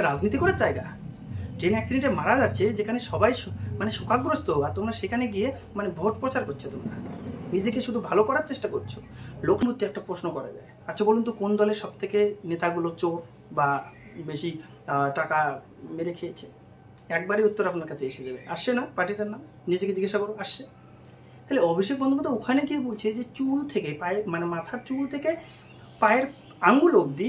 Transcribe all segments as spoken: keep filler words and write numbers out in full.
রাজনীতি করার জায়গা? ট্রেন অ্যাক্সিডেন্টে মারা যাচ্ছে যেখানে সবাই মানে শোকাগ্রস্ত, আর তোমরা সেখানে গিয়ে মানে ভোট প্রচার করছো, তোমরা নিজেকে শুধু ভালো করার চেষ্টা করছো। লোক মধ্যে একটা প্রশ্ন করা যায়, আচ্ছা বলুন তো কোন দলের সব থেকে নেতাগুলো চোর বা বেশি টাকা মেরে খেয়েছে? একবারই উত্তর আপনার কাছে এসে যাবে। আসছে না পার্টিটার নাম? নিজেকে জিজ্ঞাসা করো, আসছে? তাহলে অভিষেক বন্দ্যোপাধ্যায় ওখানে গিয়ে বলছে যে চুল থেকে পায়ে মানে মাথার চুল থেকে পায়ের আঙ্গুল অবধি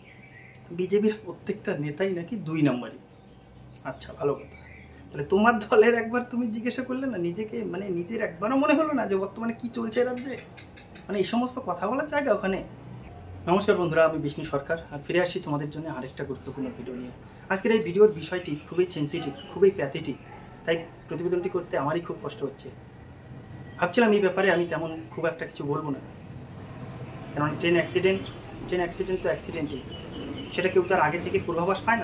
বিজেপির প্রত্যেকটা নেতাই নাকি দুই নম্বরই। আচ্ছা ভালো কথা, তাহলে তোমার দলের একবার তুমি জিজ্ঞাসা করলে না নিজেকে, মানে নিজের একবারও মনে হলো না যে বর্তমানে কি চলছে রাজ্যে? মানে এই সমস্ত কথা বলার জায়গা ওখানে? নমস্কার বন্ধুরা, আমি বিষ্ণু সরকার, আর ফিরে আসি তোমাদের জন্য আরেকটা গুরুত্বপূর্ণ ভিডিও নিয়ে। আজকের এই ভিডিওর বিষয়টি খুবই সেন্সিটিভ, খুবই প্যাথেটিক, তাই প্রতিবেদনটি করতে আমারই খুব কষ্ট হচ্ছে। ভাবছিলাম এই ব্যাপারে আমি তেমন খুব একটা কিছু বলবো না, কারণ ট্রেন অ্যাক্সিডেন্ট ট্রেন অ্যাক্সিডেন্ট তো অ্যাক্সিডেন্টই, সেটা কেউ তার আগে থেকে পূর্বাভাস পায় না।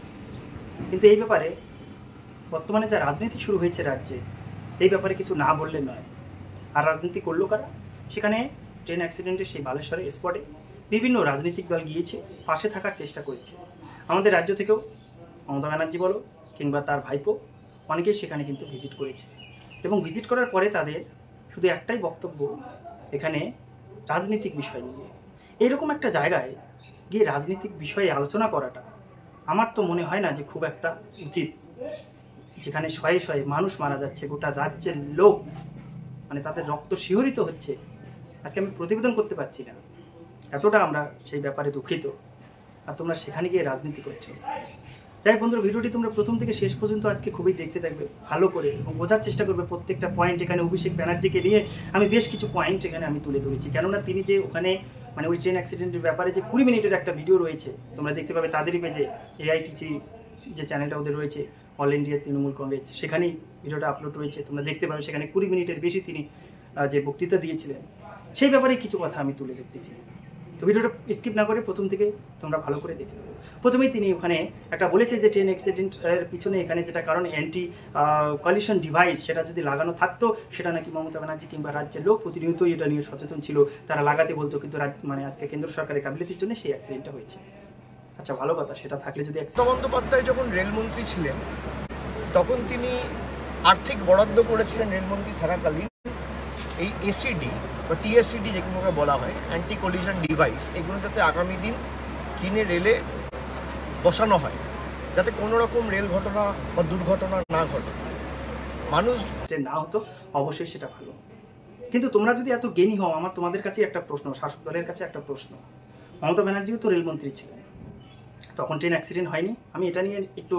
কিন্তু এই ব্যাপারে বর্তমানে যা রাজনীতি শুরু হয়েছে রাজ্যে, এই ব্যাপারে কিছু না বললে নয়। আর রাজনীতি করলো কারা? সেখানে ট্রেন অ্যাক্সিডেন্টের সেই বালেশ্বরের স্পটে বিভিন্ন রাজনৈতিক দল গিয়েছে, পাশে থাকার চেষ্টা করেছে। আমাদের রাজ্য থেকেও মমতা ব্যানার্জি বলো কিংবা তার ভাইপো, অনেকেই সেখানে কিন্তু ভিজিট করেছে, এবং ভিজিট করার পরে তাদের শুধু একটাই বক্তব্য, এখানে রাজনৈতিক বিষয় নিয়ে। এইরকম একটা জায়গায় গিয়ে রাজনৈতিক বিষয়ে আলোচনা করাটা আমার তো মনে হয় না যে খুব একটা উচিত, যেখানে শয়ে শয়ে মানুষ মারা যাচ্ছে, গোটা রাজ্যের লোক মানে তাদের রক্ত শিহরিত হচ্ছে। আজকে আমি প্রতিবেদন করতে পারছি না, এতটা আমরা সেই ব্যাপারে দুঃখিত, আর তোমরা সেখানে গিয়ে রাজনীতি করছো। তাই বন্ধুরা, ভিডিওটি তোমরা প্রথম থেকে শেষ পর্যন্ত আজকে খুবই দেখতে থাকবে ভালো করে, এবং বোঝার চেষ্টা করবে প্রত্যেকটা পয়েন্ট। এখানে অভিষেক ব্যানার্জিকে নিয়ে আমি বেশ কিছু পয়েন্ট এখানে আমি তুলে ধরেছি, কেননা তিনি যে ওখানে মানে ওই ট্রেন অ্যাক্সিডেন্টের ব্যাপারে যে কুড়ি মিনিটের একটা ভিডিও রয়েছে, তোমরা দেখতে পাবে তাদেরই পেজে, এআইটিসি যে চ্যানেলটা ওদের রয়েছে, অল ইন্ডিয়া তৃণমূল কংগ্রেস, সেখানেই ভিডিওটা আপলোড রয়েছে, তোমরা দেখতে পাবে। সেখানে কুড়ি মিনিটের বেশি তিনি যে বক্তৃতা দিয়েছিলেন, সেই ব্যাপারে কিছু কথা আমি তুলে ধরতেছি। তো ভিডিওটা স্কিপ না করে প্রথম থেকে তোমরা ভালো করে দেখে নেবো। প্রথমেই তিনি ওখানে একটা বলেছে যে ট্রেন অ্যাক্সিডেন্টের পিছনে এখানে যেটা কারণ অ্যান্টি কলিশন ডিভাইস, সেটা যদি লাগানো থাকতো সেটা নাকি মমতা ব্যানার্জি কিংবা রাজ্যের লোক প্রতিনিয়তই এটা নিয়ে সচেতন ছিল, তারা লাগাতে বলতো, কিন্তু মানে আজকে কেন্দ্র সরকারের গাফিলতির জন্য সেই অ্যাক্সিডেন্টটা হয়েছে। আচ্ছা ভালো কথা, সেটা থাকলে যদি মমতা বন্দ্যোপাধ্যায় যখন রেলমন্ত্রী ছিলেন তখন তিনি আর্থিক বরাদ্দ করেছিলেন রেলমন্ত্রী থাকাকালীন এই এসিডি বা টিএসিডি যেগুলোকে বলা হয়, অ্যান্টি কলিশন ডিভাইস, এগুলো যাতে আগামী দিন কিনে রেলে বসানো হয়, যাতে কোনো রকম রেল ঘটনা বা দুর্ঘটনা না ঘটে, মানুষ যে না হতো। অবশ্যই সেটা ভালো, কিন্তু তোমরা যদি এত জ্ঞানী হও, আমার তোমাদের কাছে একটা প্রশ্ন, শাসক দলের কাছে একটা প্রশ্ন। মমতা ব্যানার্জিও তো রেলমন্ত্রী ছিলেন, তখন ট্রেন অ্যাক্সিডেন্ট হয়নি? আমি এটা নিয়ে একটু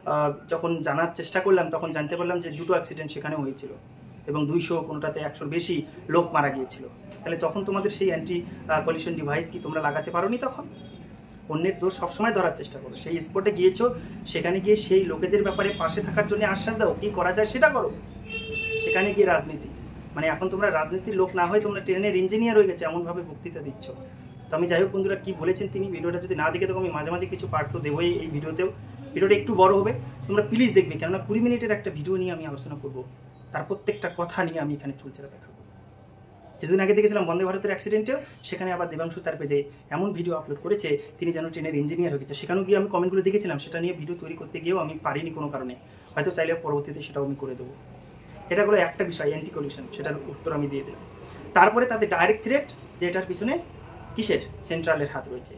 যখন জানার চেষ্টা করলাম তখন জানতে পারলাম যে দুটো অ্যাক্সিডেন্ট সেখানে হয়েছিল, এবং দুইশো কোনোটাতে একশোর বেশি লোক মারা গিয়েছিল। তাহলে তখন তোমাদের সেই অ্যান্টি কলিশন ডিভাইস কি তোমরা লাগাতে পারোনি? তখন অন্যের দোষ সবসময় ধরার চেষ্টা করো। সেই স্পটে গিয়েছো, সেখানে গিয়ে সেই লোকেদের ব্যাপারে পাশে থাকার জন্য আশ্বাস দাও, কী করা যায় সেটা করো। সেখানে গিয়ে রাজনীতি মানে এখন তোমরা রাজনীতির লোক না হয়ে তোমরা ট্রেনের ইঞ্জিনিয়ার হয়ে গেছে, এমনভাবে বক্তৃতা দিচ্ছ। তো আমি যাই হোক বন্ধুরা, কী বলেছেন তিনি, ভিডিওটা যদি না দেখে, তখন আমি মাঝে মাঝে কিছু পার্ট তো দেবোই এই ভিডিওতেও। ভিডিওটা একটু বড় হবে, তোমরা প্লিজ দেখবে, কেননা কুড়ি মিনিটের একটা ভিডিও নিয়ে আমি আলোচনা করবো, তার প্রত্যেকটা কথা নিয়ে আমি এখানে চুলচেরা দেখাবো। কিছুদিন আগে দেখেছিলাম বন্দে ভারতের অ্যাক্সিডেন্টেও, সেখানে আবার দেবাংশু তার পেজে এমন ভিডিও আপলোড করেছে তিনি যেন ট্রেনের ইঞ্জিনিয়ার হয়ে গেছে। সেখানেও গিয়ে আমি কমেন্টগুলো দেখেছিলাম, সেটা নিয়ে ভিডিও তৈরি করতে গিয়েও আমি পারিনি কোনো কারণে, হয়তো চাইলে পরবর্তীতে সেটাও আমি করে দেবো। এটা হলো একটা বিষয়, অ্যান্টি কলিশন, সেটার উত্তর আমি দিয়ে দিলাম। তারপরে তাদের ডাইরেক্ট থ্রেট যে এটার পিছনে কিসের সেন্ট্রালের হাত রয়েছে।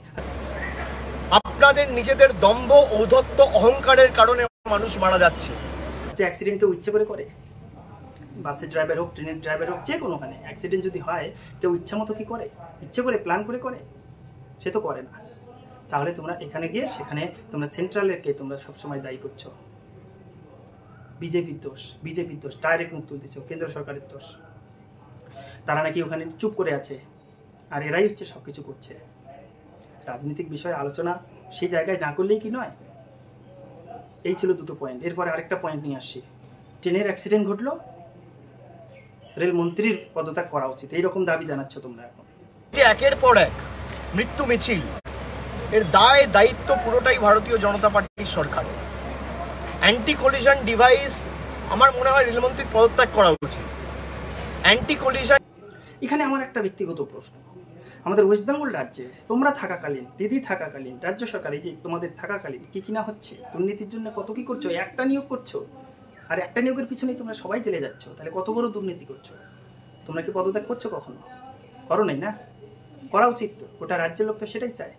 আপনাদের নিজেদের দম্ভ, ঔদ্ধত্য, অহংকারের কারণে মানুষ মারা যাচ্ছে। যে অ্যাক্সিডেন্ট কেউ ইচ্ছে করে করে, বাসের ড্রাইভার হোক, ট্রেনের ড্রাইভার হোক, যে কোনোখানে অ্যাক্সিডেন্ট যদি হয়, কেউ ইচ্ছা মতো কি করে? ইচ্ছে করে প্ল্যান করে করে? সে তো করে না। তাহলে তোমরা এখানে গিয়ে সেখানে তোমরা সেন্ট্রালেরকে তোমরা সবসময় দায়ী করছো। বিজেপির দোষ, বিজেপির দোষ, ডাইরেক্ট মুখ তুলতেছ, কেন্দ্র সরকারের দোষ। তারা নাকি ওখানে চুপ করে আছে, আর এরাই হচ্ছে সব কিছু করছে। রাজনৈতিক বিষয়ে আলোচনা সেই জায়গায় না করলেই কি নয়? এই ছিল দুটো পয়েন্ট। এরপরে আরেকটা পয়েন্ট নিয়ে আসছি। ট্রেনের অ্যাক্সিডেন্ট ঘটলো, রেলমন্ত্রীর পদত্যাগ করা উচিত, এইরকম দাবি জানাচ্ছ তোমরা এখন। যে একের পর এক মৃত্যু মিছিল, এর দায় দায়িত্ব পুরোটাই ভারতীয় জনতা পার্টির সরকার। অ্যান্টি কলিশন ডিভাইস, আমার মনে হয় রেলমন্ত্রীর পদত্যাগ করা উচিত। অ্যান্টি কলিশন, এখানে আমার একটা ব্যক্তিগত প্রশ্ন, আমাদের ওয়েস্ট বেঙ্গল রাজ্যে তোমরা থাকাকালীন, দিদি থাকাকালীন, রাজ্য সরকার এই যে তোমাদের থাকাকালীন কী কিনা হচ্ছে, দুর্নীতির জন্য কত কী করছো, একটা নিয়োগ করছো আর একটা নিয়োগের পিছনেই তোমরা সবাই জেলে যাচ্ছ, তাহলে কত বড় দুর্নীতি করছো। তোমরা কি পদত্যাগ করছো কখনো? করো নাই না? করা উচিত তো, গোটা রাজ্যের লোক তো সেটাই চায়।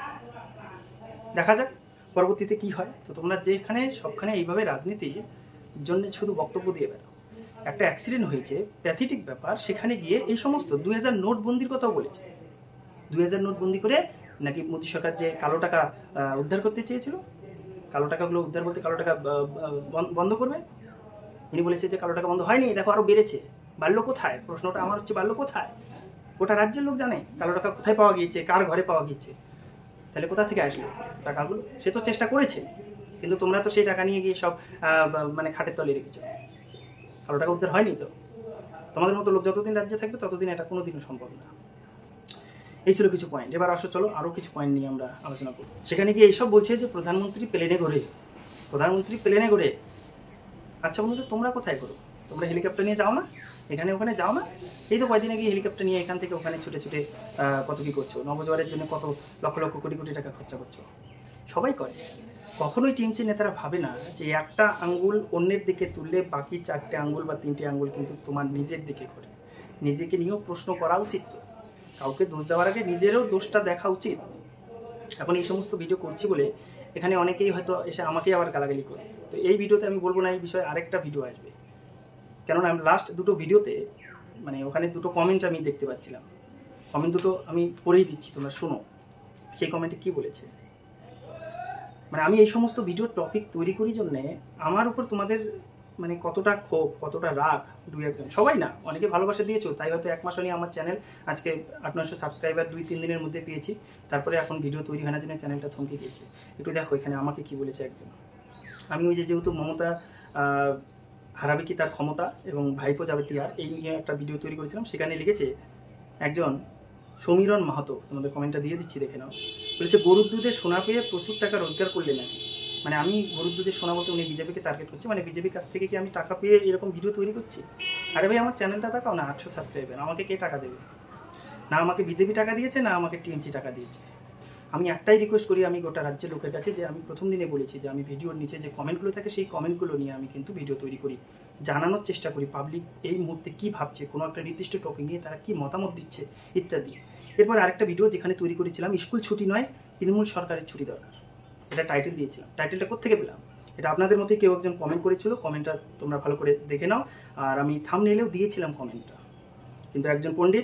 দেখা যাক পরবর্তীতে কি হয়। তো তোমরা যেখানে সবখানে এইভাবে রাজনীতির জন্য শুধু বক্তব্য দিয়ে বেরো। একটা অ্যাক্সিডেন্ট হয়েছে, প্যাথেটিক ব্যাপার, সেখানে গিয়ে এই সমস্ত দুই হাজার নোটবন্দির কথাও বলেছে। দুই হাজার নোটবন্দি করে নাকি মোদী সরকার যে কালো টাকা উদ্ধার করতে চেয়েছিল, কালো টাকাগুলো উদ্ধার বলতে কালো টাকা বন্ধ করবে, উনি বলেছে যে কালো টাকা বন্ধ হয়নি, দেখো আরও বেড়েছে। বাড়লো কোথায়? প্রশ্নটা আমার হচ্ছে, বাড়লো কোথায়? গোটা রাজ্যের লোক জানে কালো টাকা কোথায় পাওয়া গিয়েছে, কার ঘরে পাওয়া গিয়েছে। তাহলে কোথা থেকে আসলো টাকাগুলো? সে তো চেষ্টা করেছে, কিন্তু তোমরা তো সেই টাকা নিয়ে গিয়ে সব মানে খাটের তলে রেখেছো। কালো টাকা উদ্ধার হয়নি তো। তোমাদের মতো লোক যতদিন রাজ্যে থাকবে ততদিন এটা কোনোদিনও সম্ভব না। এই ছিল কিছু পয়েন্ট। এবার আসো চলো আরও কিছু পয়েন্ট নিয়ে আমরা আলোচনা করব। সেখানে গিয়ে এইসব বলছে যে প্রধানমন্ত্রী প্লেনে ঘোরে, প্রধানমন্ত্রী প্লেনে ঘোরে। আচ্ছা বন্ধুরা, তোমরা কোথায় করো? তোমরা হেলিকপ্টার নিয়ে যাও না? এখানে ওখানে যাও না? এই তো কয়েকদিন আগে হেলিকপ্টার নিয়ে এখান থেকে ওখানে ছুটে ছুটে কত কী করছো, নবজোয়ারের জন্য কত লক্ষ লক্ষ কোটি কোটি টাকা খরচা করছো। সবাই করে। কখনোই টিএমসি নেতারা ভাবে না যে একটা আঙ্গুল অন্যের দিকে তুললে বাকি চারটে আঙ্গুল বা তিনটে আঙ্গুল কিন্তু তোমার নিজের দিকে করে। নিজেকে নিয়েও প্রশ্ন করা উচিত। কাউকে দোষ দেওয়ার আগে নিজেরও দোষটা দেখা উচিত। এখন এই সমস্ত ভিডিও করছি বলে এখানে অনেকেই হয়তো এসে আমাকেই আবার গালাগালি করে। তো এই ভিডিওতে আমি বলবো না, এই বিষয়ে আরেকটা ভিডিও আসবে। কেননা আমি লাস্ট দুটো ভিডিওতে মানে ওখানে দুটো কমেন্ট আমি দেখতে পাচ্ছিলাম। কমেন্ট দুটো আমি পড়েই দিচ্ছি, তোমরা শোনো সেই কমেন্টে কী বলেছে। মানে আমি এই সমস্ত ভিডিও টপিক তৈরি করি জন্যে আমার উপর তোমাদের মানে কতটা ক্ষোভ, কতটা রাগ, দুই একজন, সবাই না, অনেকে ভালোবাসা দিয়েছো, তাই হয়তো এক মাস নিয়ে আমার চ্যানেল আজকে আট নয়শো সাবস্ক্রাইবার দুই তিন দিনের মধ্যে পেয়েছি। তারপরে এখন ভিডিও তৈরি হয় না জন্য চ্যানেলটা থমকে গিয়েছে। একটু দেখো এখানে আমাকে কি বলেছে একজন। আমি ওই যে যেহেতু মমতা হারাবে কি তার ক্ষমতা এবং ভাইপো যাবে তিয়ার, এই নিয়ে একটা ভিডিও তৈরি করেছিলাম। সেখানে লিখেছে একজন সমীরণ মাহাতো, তোমাদের কমেন্টটা দিয়ে দিচ্ছি, দেখে নাও। বলেছে গরুর দুধে সোনা পেয়ে প্রচুর টাকা রোজগার করলে নাকি। মানে আমি গরুর দুধে সোনা বলতে উনি বিজেপিকে টার্গেট করছি, মানে বিজেপির কাছ থেকে কি আমি টাকা পেয়ে এরকম ভিডিও তৈরি করছি? আরে ভাই আমার চ্যানেলটা দেখাও না, আটশো সাবস্ক্রাইবার, আমাকে কে টাকা দেবে? না আমাকে বিজেপি টাকা দিয়েছে, না আমাকে টিএমসি টাকা দিয়েছে। আমি একটাই রিকোয়েস্ট করি আমি গোটা রাজ্যের লোকের কাছে, যে আমি প্রথম দিনে বলেছি যে আমি ভিডিওর নিচে যে কমেন্টগুলো থাকে সেই কমেন্টগুলো নিয়ে আমি কিন্তু ভিডিও তৈরি করি, জানানোর চেষ্টা করি পাবলিক এই মুহূর্তে কী ভাবছে, কোনো একটা নির্দিষ্ট টপিক নিয়ে তারা কী মতামত দিচ্ছে ইত্যাদি। এরপর আরেকটা ভিডিও যেখানে তৈরি করেছিলাম স্কুল ছুটি নয় তৃণমূল সরকারের ছুটি দরকার, এটা টাইটেল দিয়েছিলাম। টাইটেলটা কোত্থেকে পেলাম? এটা আপনাদের মধ্যে কেউ একজন কমেন্ট করেছিল, কমেন্টটা তোমরা ভালো করে দেখে নাও। আর আমি থাম্বনেইলেও দিয়েছিলাম কমেন্টটা, কিন্তু একজন পণ্ডিত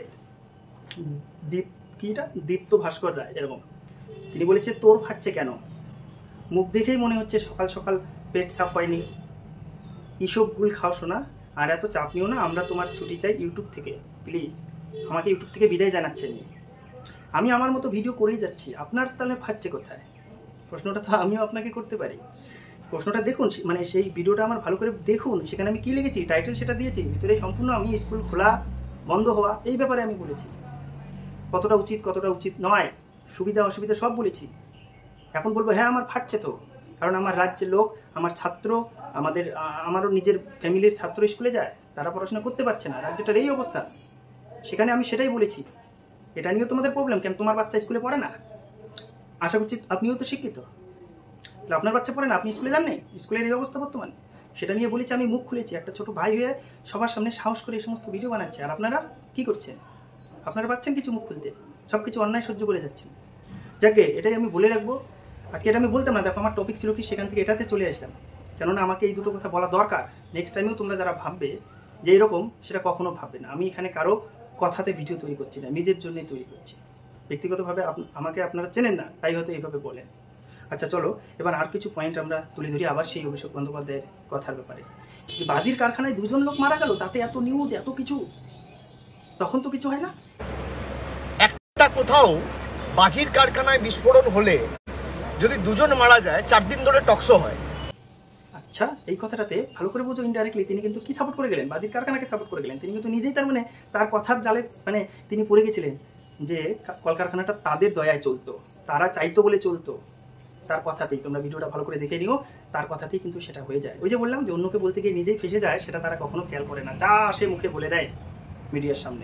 দীপ কিটা দীপ্ত ভাস্কর রায় এরকম, তিনি বলেছে তোর ফাটছে কেন? মুখ দেখেই মনে হচ্ছে সকাল সকাল পেট সাফ হয়নি, ইসব গুল খাও শোনা, আর এত চাপ নিও না, আমরা তোমার ছুটি চাই ইউটিউব থেকে, প্লিজ। আমাকে ইউটিউব থেকে বিদায় জানাচ্ছেন। আমি আমার মতো ভিডিও করেই যাচ্ছি, আপনার তাহলে ফাটছে কোথায়? প্রশ্নটা তো আমিও আপনাকে করতে পারি। প্রশ্নটা দেখুন, মানে সেই ভিডিওটা আমার ভালো করে দেখুন, সেখানে আমি কী লিখেছি, টাইটেল সেটা দিয়েছি, ভিতরে সম্পূর্ণ আমি স্কুল খোলা বন্ধ হওয়া এই ব্যাপারে আমি বলেছি, কতটা উচিত কতটা উচিত নয়, সুবিধা অসুবিধা সব বলেছি। এখন বলবো হ্যাঁ আমার ফাটছে তো, কারণ আমার রাজ্যের লোক, আমার ছাত্র, আমাদের আমারও নিজের ফ্যামিলির ছাত্র স্কুলে যায়, তারা পড়াশোনা করতে পারছে না, রাজ্যটার এই অবস্থা। সেখানে আমি সেটাই বলেছি। এটা নিয়েও তোমাদের প্রবলেম কেন? তোমার বাচ্চা স্কুলে পড়ে না? আশা করছি আপনিও তো শিক্ষিত, তাহলে আপনার বাচ্চা পড়ে না, আপনি স্কুলে যান নাই? স্কুলের এই অবস্থা বর্তমানে, সেটা নিয়ে বলেছি। আমি মুখ খুলেছি, একটা ছোট ভাই হয়ে সবার সামনে সাহস করে এই সমস্ত ভিডিও বানাচ্ছে। আর আপনারা কি করছেন? আপনারা পাচ্ছেন কিছু মুখ খুলতে, সব কিছু অন্যায় সহ্য করে যাচ্ছেন। যাকে এটাই আমি বলে রাখবো। আজকে এটা আমি বলতাম না, দেখো আমার টপিক ছিল কি, সেখান থেকে এটাতে চলে আসলাম, কেননা আমাকে এই দুটো কথা বলা দরকার। নেক্সট টাইমেও তোমরা যারা ভাববে যে এরকম, সেটা কখনো ভাববে না। আমি এখানে কারো কথাতে ভিডিও তৈরি করছি না, নিজের জন্যই তৈরি করছি। ব্যক্তিগতভাবে আমাকে আপনারা চেনেন না, তাই হয়তো এইভাবে বলেন। আচ্ছা চলো এবার আর কিছু পয়েন্ট আমরা তুলে ধরি, আবার সেই অভিষেক বন্দ্যোপাধ্যায়ের কথার ব্যাপারে। যে বাজির কারখানায় দুজন লোক মারা গেল, তাতে এত নিউজ, এত কিছু, তখন তো কিছু হয় না। একটা কোথাও বাজির কারখানায় বিস্ফোরণ হলে যদি দুজন মারা যায়, চার দিন ধরে টকশো হয়। আচ্ছা এই কথাটাতে ভালো করে বুঝো, ইনডাইরেক্টলি তিনি কিন্তু কি সাপোর্ট করে গেলেন? বাজির কারখানাকে সাপোর্ট করে গেলেন। তিনি কিন্তু নিজেই তার মানে তার কথার জালে মানে তিনি পড়ে গেছিলেন যে কলকারখানাটা তাদের দয়ায় চলতো, তারা চাইতো বলে চলতো। তার কথাতেই, তোমরা ভিডিওটা ভালো করে দেখে নিও, তার কথাতেই কিন্তু সেটা হয়ে যায়। ওই যে বললাম যে অন্যকে বলতে গিয়ে নিজেই ফেসে যায়, সেটা তারা কখনো খেয়াল করে না, যা আসে মুখে বলে দেয় মিডিয়ার সামনে।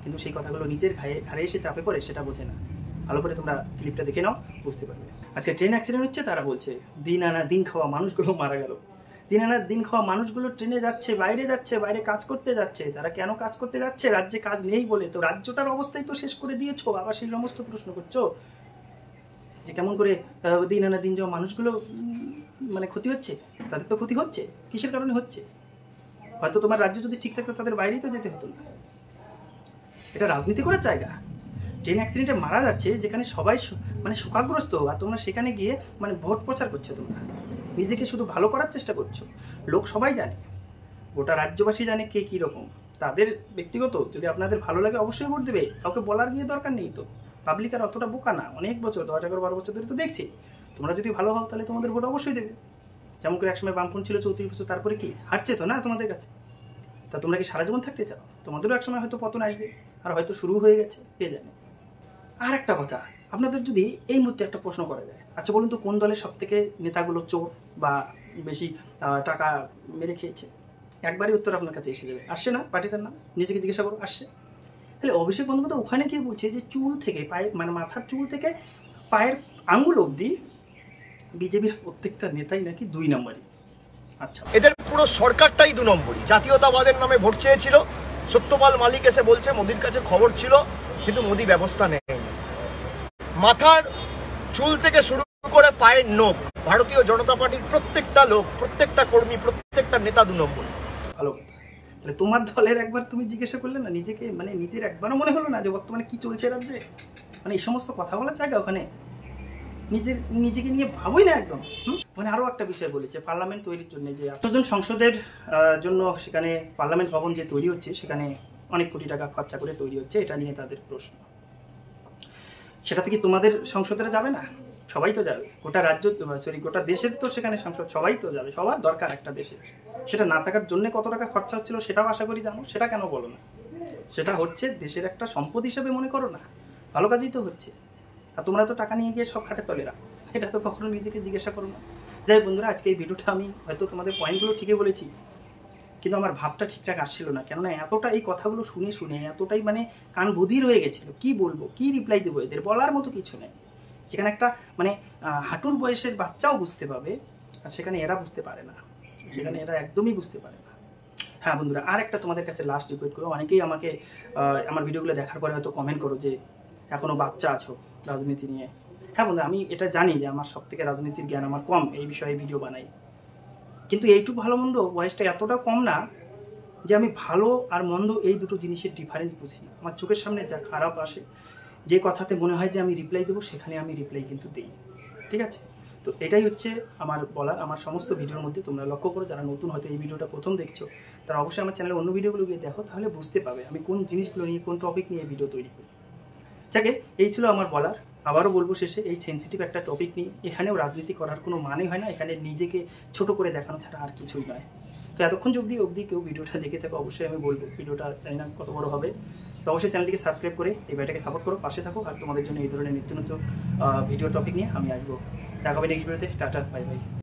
কিন্তু সেই কথাগুলো নিজের ঘায়ে ঘাড়ে এসে চাপে পড়ে সেটা বোঝে না। ভালো করে তোমরা ক্লিপটা দেখে নাও, বুঝতে পারবে। আজকে ট্রেন অ্যাক্সিডেন্ট হচ্ছে, তারা বলছে দিন আনা দিন খাওয়া মানুষগুলো মারা গেল। দিন আনা দিন খাওয়া মানুষগুলো ট্রেনে যাচ্ছে, বাইরে যাচ্ছে, বাইরে কাজ করতে যাচ্ছে। তারা কেন কাজ করতে যাচ্ছে? রাজ্যে কাজ নেই বলে। তো রাজ্যটার অবস্থাই তো শেষ করে দিয়েছো, আবার সেই সমস্ত প্রশ্ন করছো যে কেমন করে দিন আনা দিন যাওয়া মানুষগুলো মানে ক্ষতি হচ্ছে। তাদের তো ক্ষতি হচ্ছে, কিসের কারণে হচ্ছে? হয়তো তোমার রাজ্য যদি ঠিক থাকতো তাদের বাইরেই তো যেতে হতো না। এটা রাজনীতি করার জায়গা? ট্রেন অ্যাক্সিডেন্টে মারা যাচ্ছে যেখানে সবাই মানে শোকাগ্রস্ত, আর তোমরা সেখানে গিয়ে মানে ভোট প্রচার করছো। তোমরা নিজেকে শুধু ভালো করার চেষ্টা করছো। লোক সবাই জানে, গোটা রাজ্যবাসী জানে কে কী রকম। তাদের ব্যক্তিগত যদি আপনাদের ভালো লাগে অবশ্যই ভোট দেবে, কাউকে বলার গিয়ে দরকার নেই। তো পাবলিক আর অতটা বোকা না, অনেক বছর দশ এগারো বারো বছর ধরে তো দেখছি। তোমরা যদি ভালো হও তাহলে তোমাদের ভোট অবশ্যই দেবে। যেমন করে একসময় বামপন্থী ছিল চৌত্রিশ বছর, তারপরে কি হারছে তো না তোমাদের কাছে? তা তোমরা কি সারা জীবন থাকতে চাও? তোমাদেরও একসময় হয়তো পতন আসবে, আর হয়তো শুরু হয়ে গেছে, কে জানে। আর একটা কথা, আপনাদের যদি এই মুহূর্তে একটা প্রশ্ন করা যায়, আচ্ছা বলুন তো কোন দলের সব থেকে নেতাগুলো চোর বা বেশি টাকা মেরে খেয়েছে? একবারই উত্তর আপনার কাছে এসে যাবে। আসছে না পার্টিটার নাম? নিজেকে জিজ্ঞাসা করো, আসছে? তাহলে অভিষেক বন্দ্যোপাধ্যায় ওখানে গিয়ে বলছে যে চুল থেকে পায়ে মানে মাথার চুল থেকে পায়ের আঙুল অবধি বিজেপির প্রত্যেকটা নেতাই নাকি দুই নম্বরই। আচ্ছা, এদের পুরো সরকারটাই দু নম্বরই। জাতীয়তাবাদের নামে ভোট চেয়েছিল, সত্যপাল মালিক এসে বলছে মোদির কাছে খবর ছিল, কিন্তু মোদি ব্যবস্থা নেয়নি। মাথার চুল থেকে শুরু করে পায়ের নখ, ভারতীয় জনতা পার্টির প্রত্যেকটা লোক, প্রত্যেকটা কর্মী, প্রত্যেকটা নেতা দু নম্বর। ভালো কথা। তাহলে তোমার দলের একবার তুমি জিজ্ঞাসা করলে না নিজেকে, মানে নিজের একবারও মনে হলো না যে বর্তমানে কি চলছে রাজ্যে? মানে এই সমস্ত কথা বলার জায়গা ওখানে? নিজের নিজেকে নিয়ে ভাবোই না একদম। হুম মানে আরও একটা বিষয় বলেছে, পার্লামেন্ট তৈরির জন্য যে আটজন সংসদের জন্য সেখানে পার্লামেন্ট ভবন যে তৈরি হচ্ছে সেখানে অনেক কোটি টাকা খরচা করে তৈরি হচ্ছে, এটা নিয়ে তাদের প্রশ্ন। সেটা থেকে তোমাদের সংসদে যাবে না? সবাই তো যাবে, গোটা রাজ্য সরি গোটা দেশের তো সেখানে সংসদ, সবাই তো যাবে, সবার দরকার একটা দেশের। সেটা না থাকার জন্য কত টাকা খরচা হচ্ছিল সেটাও আশা করি জানো, সেটা কেন বলো না? সেটা হচ্ছে দেশের একটা সম্পদ হিসেবে মনে করো না, ভালো কাজই তো হচ্ছে। আর তোমরা তো টাকা নিয়ে গিয়ে সব খাটে তলে রাখো, এটা তো কখনো নিজেকে জিজ্ঞাসা করো না। যাই বন্ধুরা, আজকে এই ভিডিওটা আমি হয়তো তোমাদের পয়েন্টগুলো ঠিকই বলেছি, কিন্তু আমার ভাবটা ঠিকঠাক আসছিল না। কেননা এতটা এই কথাগুলো শুনে শুনে এতটাই মানে কান বধির হয়ে গেছিল। কি বলবো, কি রিপ্লাই দেবো, এদের বলার মতো কিছু নেই। যেখানে একটা মানে হাঁটুর বয়সের বাচ্চাও বুঝতে পাবে, আর সেখানে এরা বুঝতে পারে না, সেখানে এরা একদমই বুঝতে পারে না। হ্যাঁ বন্ধুরা, আর একটা তোমাদের কাছে লাস্ট রিকোয়েস্ট করো, অনেকেই আমাকে আমার ভিডিওগুলো দেখার পরে হয়তো কমেন্ট করো যে এখনও বাচ্চা আছো রাজনীতি নিয়ে। হ্যাঁ বন্ধুরা, আমি এটা জানি যে আমার সব থেকে রাজনীতির জ্ঞান আমার কম, এই বিষয়ে ভিডিও বানাই, কিন্তু এইটুকু ভালো মন্দ বয়সটা এতটা কম না যে আমি ভালো আর মন্দ এই দুটো জিনিসের ডিফারেন্স বুঝি। আমার চোখের সামনে যা খারাপ আসে, যে কথাতে মনে হয় যে আমি রিপ্লাই দেবো, সেখানে আমি রিপ্লাই কিন্তু দিই। ঠিক আছে? তো এটাই হচ্ছে আমার বলার। আমার সমস্ত ভিডিওর মধ্যে তোমরা লক্ষ্য করো, যারা নতুন হয়তো এই ভিডিওটা প্রথম দেখছো, তারা অবশ্যই আমার চ্যানেলে অন্য ভিডিওগুলো গিয়ে দেখো, তাহলে বুঝতে পাবে আমি কোন জিনিসগুলো নিয়ে, কোন টপিক নিয়ে ভিডিও তৈরি করি। যাকে এই ছিল আমার বলার। আবারও বলবো শেষে, এই সেন্সিটিভ একটা টপিক নিয়ে এখানেও রাজনীতি করার কোনো মানে হয় না, এখানে নিজেকে ছোট করে দেখানো ছাড়া আর কিছুই নয়। তো এতক্ষণ অবধি অবধি কেউ ভিডিওটা দেখে থাকো, অবশ্যই আমি বলবো ভিডিওটা জানি না কত বড় হবে, তো অবশ্যই চ্যানেলটিকে সাবস্ক্রাইব করে এই ভাইটাকে সাপোর্ট করো, পাশে থাকো। আর তোমাদের জন্য এই ধরনের নিত্য নতুন ভিডিও টপিক নিয়ে আমি আসবো। দেখা হবে নেক্সট ভিডিওতে। Tata, bye by.